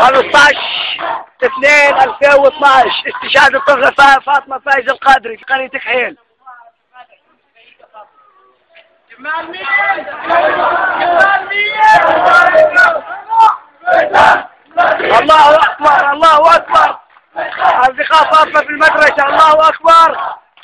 15/2/2012 استشهاد الطفلة فاطمة فايز القادري في قرية كحيل. الله أكبر الله أكبر. أصدقاء فاطمة في المدرسة الله أكبر.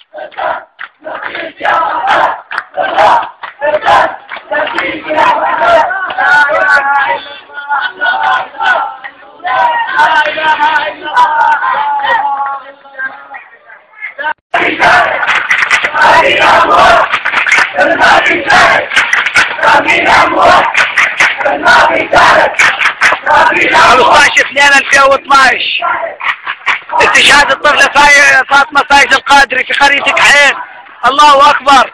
خمسطعش 2/2012 استشهاد الطفلة فاطمة فايز القادري في قرية كحيل. الله أكبر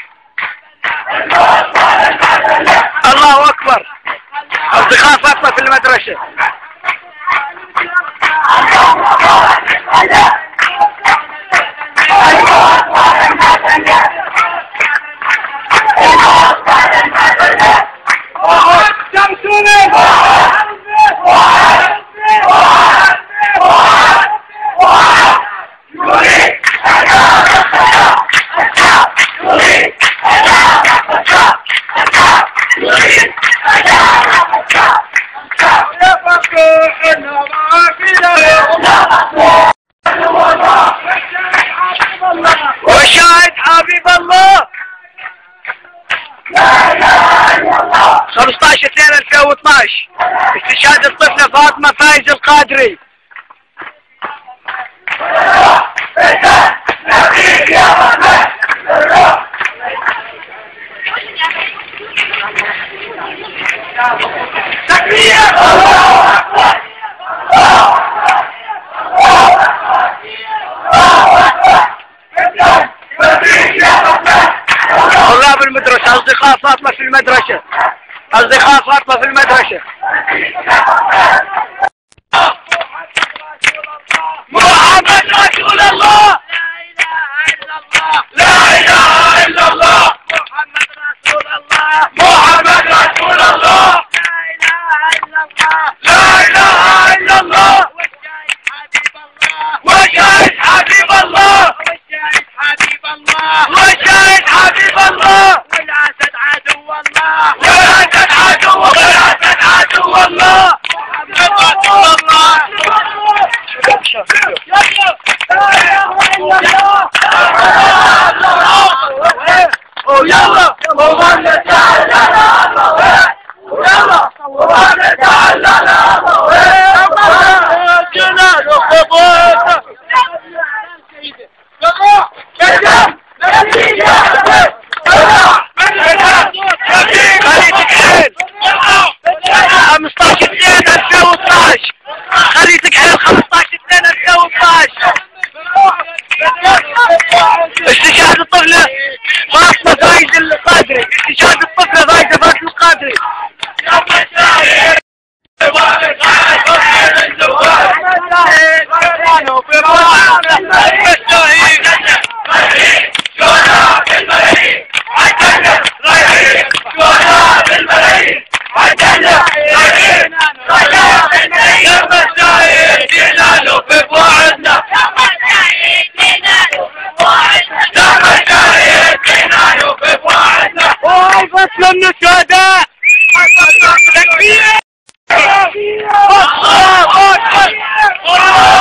الله أكبر. أصدقاء فاطمة في المدرسة وشاهد حبيب الله. 15/2/2012 استشهاد الطفلة فاطمة فايز القادري. طلاب المدرسة أصدقاء فاطمة في المدرسة أصدقاء فاطمة في المدرسة. محمد رسول الله لا إله إلا الله محمد رسول الله محمد رسول الله لا إله إلا الله وشاهد حبيب الله وشاهد حبيب الله والأسد عدو الله والأسد عدو الله محمد رسول الله. يلا وغنى تعالى يلا وغنى تعالى جنان وخبوط استشهاد الطفلة فاطمة فايز القادري استشهاد الطفلة فاطمة القادري. من الشهداء تكبير الله أكبر.